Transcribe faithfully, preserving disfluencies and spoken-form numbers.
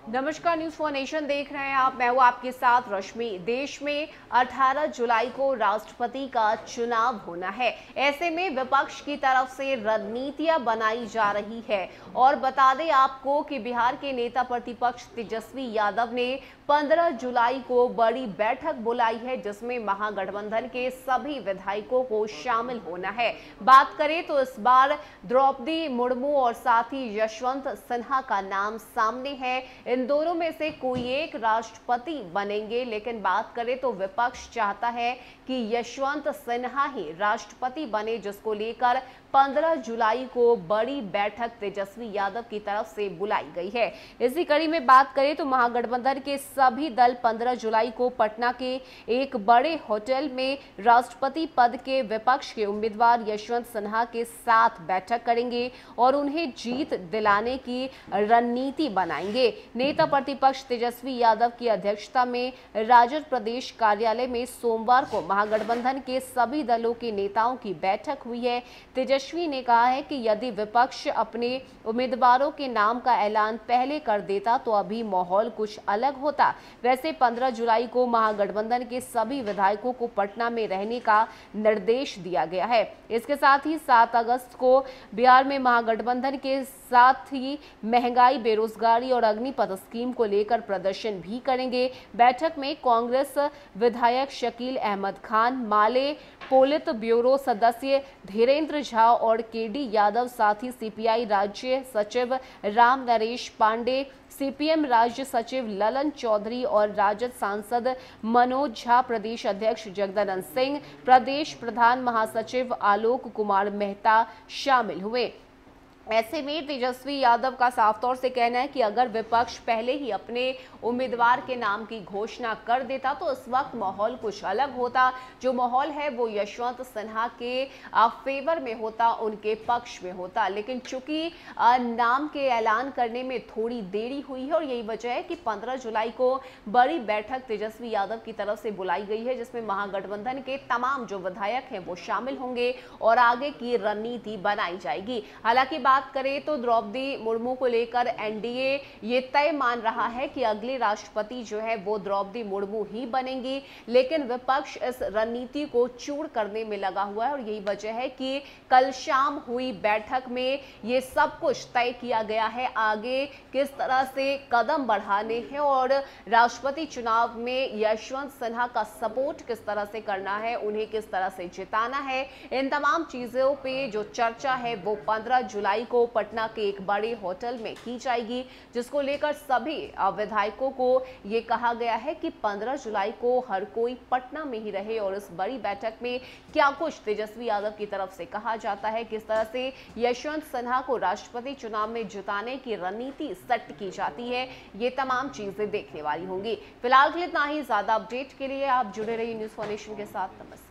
नमस्कार, news for nation देख रहे हैं आप। मैं हूं आपके साथ रश्मि। देश में अठारह जुलाई को राष्ट्रपति का चुनाव होना है। ऐसे में विपक्ष की तरफ से रणनीतियां बनाई जा रही है और बता दें आपको कि बिहार के नेता प्रतिपक्ष तेजस्वी यादव ने पंद्रह जुलाई को बड़ी बैठक बुलाई है, जिसमें महागठबंधन के सभी विधायकों को शामिल होना है। बात करें तो इस बार द्रौपदी मुर्मू और साथ ही यशवंत सिन्हा का नाम सामने है। इन दोनों में से कोई एक राष्ट्रपति बनेंगे, लेकिन बात करें तो विपक्ष चाहता है कि यशवंत सिन्हा ही राष्ट्रपति बने, जिसको लेकर पंद्रह जुलाई को बड़ी बैठक तेजस्वी यादव की तरफ से बुलाई गई है। इसी कड़ी में बात करें तो महागठबंधन के सभी दल पंद्रह जुलाई को पटना के एक बड़े होटल में राष्ट्रपति पद के विपक्ष के उम्मीदवार यशवंत सिन्हा के साथ बैठक करेंगे और उन्हें जीत दिलाने की रणनीति बनाएंगे। नेता प्रतिपक्ष तेजस्वी यादव की अध्यक्षता में राजद प्रदेश कार्यालय में सोमवार को महागठबंधन के सभी दलों के नेताओं की बैठक हुई है। तेजस्वी ने कहा है कि यदि विपक्ष अपने उम्मीदवारों के नाम का ऐलान पहले कर देता तो अभी माहौल कुछ अलग होता। वैसे पंद्रह जुलाई को महागठबंधन के सभी विधायकों को पटना में रहने का निर्देश दिया गया है। इसके साथ ही सात अगस्त को बिहार में महागठबंधन के साथ ही महंगाई, बेरोजगारी और अग्निपथ स्कीम को लेकर प्रदर्शन भी करेंगे। बैठक में कांग्रेस विधायक शकील अहमद खान, माले पोलित ब्यूरो सदस्य धीरेन्द्र झा और केडी यादव, साथ ही सीपीआई राज्य सचिव राम नरेश पांडे, सीपीएम राज्य सचिव ललन चौधरी और राजद सांसद मनोज झा, प्रदेश अध्यक्ष जगदानंद सिंह, प्रदेश प्रधान महासचिव आलोक कुमार मेहता शामिल हुए। ऐसे में तेजस्वी यादव का साफ तौर से कहना है कि अगर विपक्ष पहले ही अपने उम्मीदवार के नाम की घोषणा कर देता तो इस वक्त माहौल कुछ अलग होता। जो माहौल है वो यशवंत सिन्हा के फेवर में होता, उनके पक्ष में होता। लेकिन चूंकि नाम के ऐलान करने में थोड़ी देरी हुई है और यही वजह है कि पंद्रह जुलाई को बड़ी बैठक तेजस्वी यादव की तरफ से बुलाई गई है, जिसमें महागठबंधन के तमाम जो विधायक हैं वो शामिल होंगे और आगे की रणनीति बनाई जाएगी। हालांकि बात करें तो द्रौपदी मुर्मू को लेकर एनडीए ये तय मान रहा है कि अगली राष्ट्रपति जो है वो द्रौपदी मुर्मू ही बनेंगी, लेकिन विपक्ष इस रणनीति को चूर करने में लगा हुआ है और यही वजह है कि कल शाम हुई बैठक में ये सब कुछ तय किया गया है आगे किस तरह से कदम बढ़ाने हैं और राष्ट्रपति चुनाव में यशवंत सिन्हा का सपोर्ट किस तरह से करना है, उन्हें किस तरह से जिताना है। इन तमाम चीजों पे जो चर्चा है वो पंद्रह जुलाई को पटना के एक बड़े होटल में की जाएगी, जिसको लेकर सभी विधायकों को ये कहा गया है कि पंद्रह जुलाई को हर कोई पटना में ही रहे और इस बड़ी बैठक में क्या कुछ तेजस्वी यादव की तरफ से कहा जाता है, किस तरह से यशवंत सिन्हा को राष्ट्रपति चुनाव में जिताने की रणनीति सेट की जाती है, ये तमाम चीजें देखने वाली होंगी। फिलहाल के लिए इतना ही। ज्यादा अपडेट के लिए आप जुड़े रहिए न्यूज फॉर नेशन के साथ। नमस्कार।